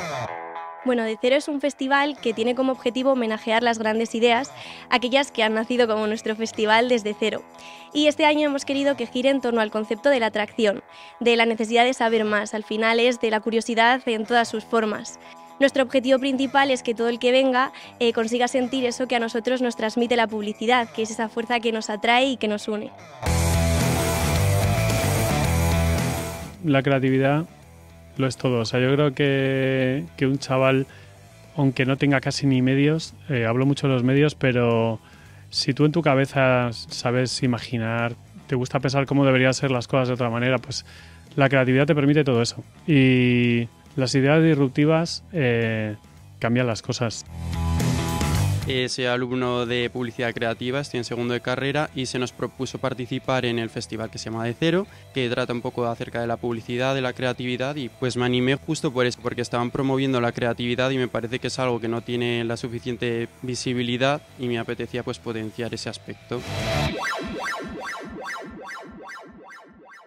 Bueno, De Cero es un festival que tiene como objetivo homenajear las grandes ideas, aquellas que han nacido como nuestro festival desde cero. Y este año hemos querido que gire en torno al concepto de la atracción, de la necesidad de saber más, al final es de la curiosidad en todas sus formas. Nuestro objetivo principal es que todo el que venga consiga sentir eso que a nosotros nos transmite la publicidad, que es esa fuerza que nos atrae y que nos une. La creatividad lo es todo. O sea, yo creo que un chaval, aunque no tenga casi ni medios, hablo mucho de los medios, pero si tú en tu cabeza sabes imaginar, te gusta pensar cómo deberían ser las cosas de otra manera, pues la creatividad te permite todo eso. Y las ideas disruptivas cambian las cosas. Soy alumno de publicidad creativa, estoy en segundo de carrera y se nos propuso participar en el festival que se llama De Cero, que trata un poco acerca de la publicidad, de la creatividad, y pues me animé justo por eso, porque estaban promoviendo la creatividad y me parece que es algo que no tiene la suficiente visibilidad y me apetecía pues potenciar ese aspecto.